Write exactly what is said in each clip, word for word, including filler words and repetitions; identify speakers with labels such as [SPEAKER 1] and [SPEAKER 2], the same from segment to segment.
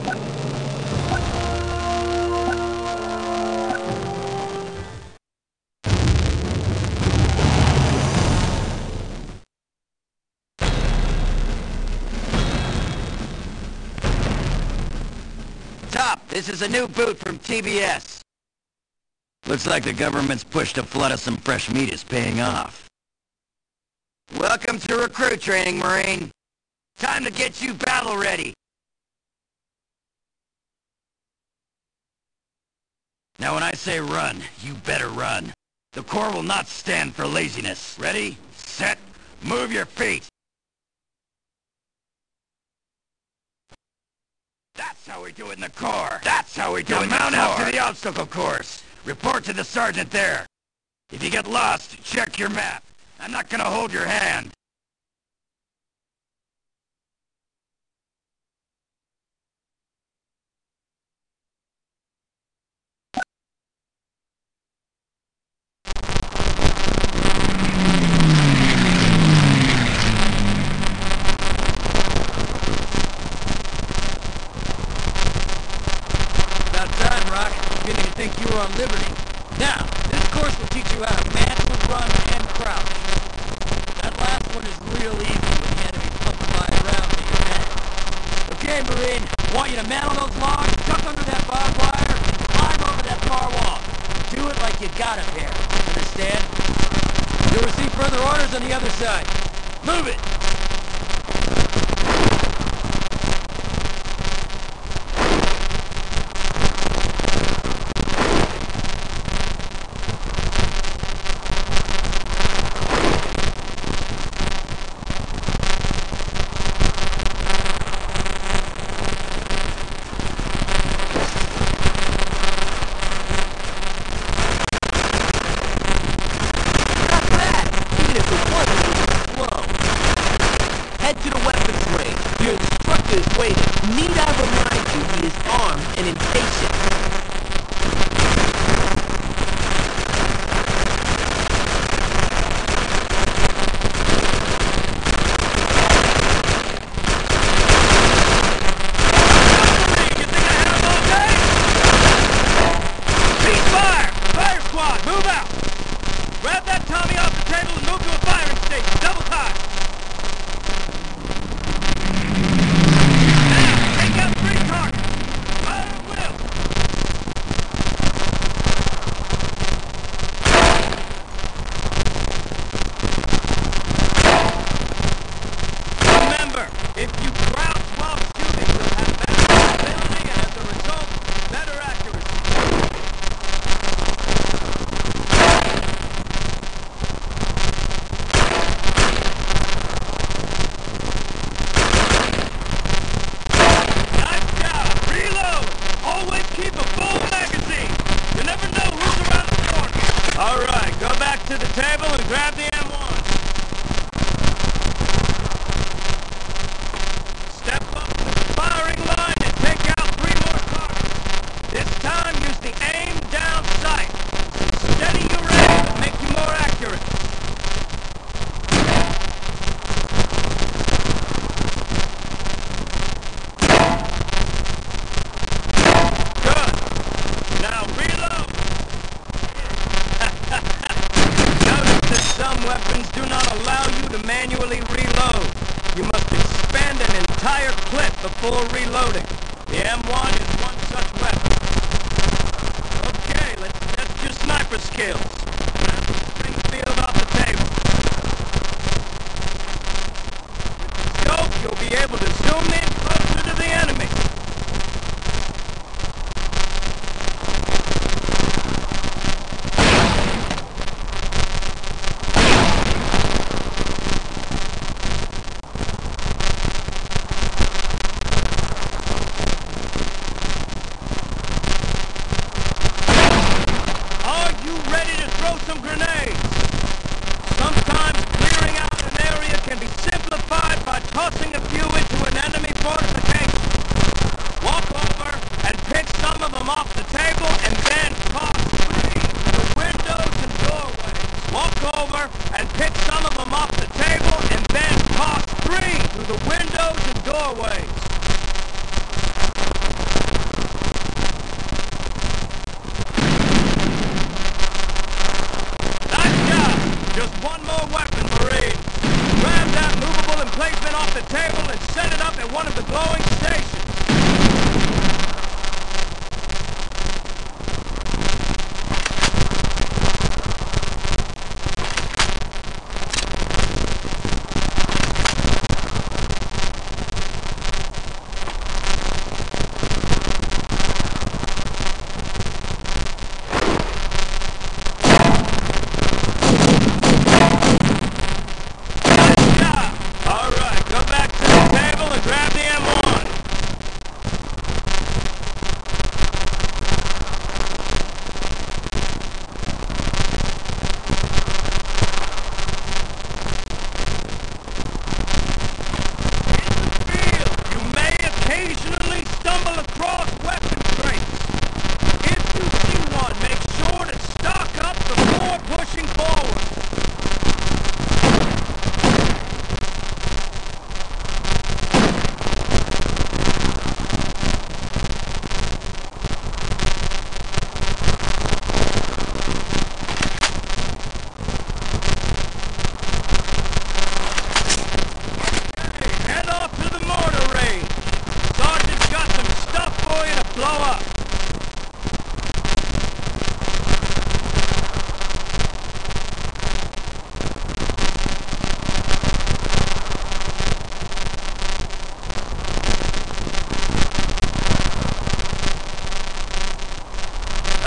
[SPEAKER 1] This is a new boot from T B S. Looks like the government's push to flood us some fresh meat is paying off. Welcome to recruit training, Marine. Time to get you battle ready. Now when I say run, you better run. The Corps will not stand for laziness. Ready, set, move your feet. That's how we do it in the Corps. That's how we do now it in the Corps. Mount out to the obstacle course. Report to the sergeant there. If you get lost, check your map. I'm not gonna hold your hand.
[SPEAKER 2] Think you were on liberty. Now, this course will teach you how to manual run and crouch. That last one is real easy with the enemy pumping by around to your head. Okay, Marine, I want you to man on those logs, duck under that barbed wire, and climb over that far wall. Do it like you got it there. Understand? You'll receive further orders on the other side. Move it!
[SPEAKER 3] Need I remind you he is armed and impatient?
[SPEAKER 2] You think I had him all day? Cease fire! Fire squad, move out! Grab that Tommy off the table and move to a firing station. Double time! To the table and grab the M one. Step up to the firing line and take out three more targets. This time use the aim down sight. Steady your aim and make you more accurate. Good. Now reload. Some weapons do not allow you to manually reload. You must expend an entire clip before reloading. The M one is one such weapon. Okay, let's test your sniper skills. Grab the Springfield off the table. With the scope, you'll be able to zoom in closer to the enemy. Ready to throw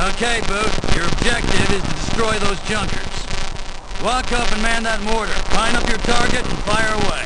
[SPEAKER 2] Okay, Boot. Your objective is to destroy those junkers. Walk up and man that mortar. Line up your target and fire away.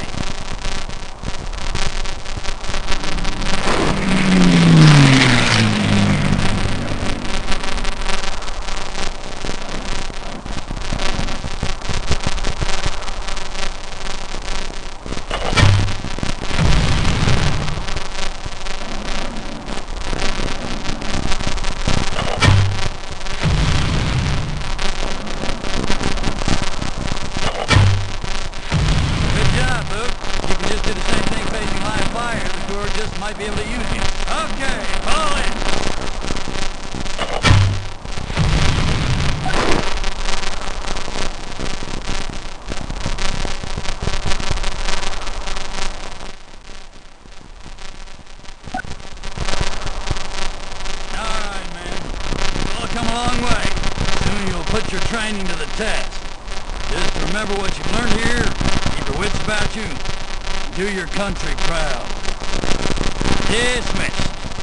[SPEAKER 2] Might be able to use you. Okay, fall in. Alright, man. You've all come a long way. Soon you'll put your training to the test. Just remember what you've learned here, keep your wits about you, and do your country proud. Dismissed.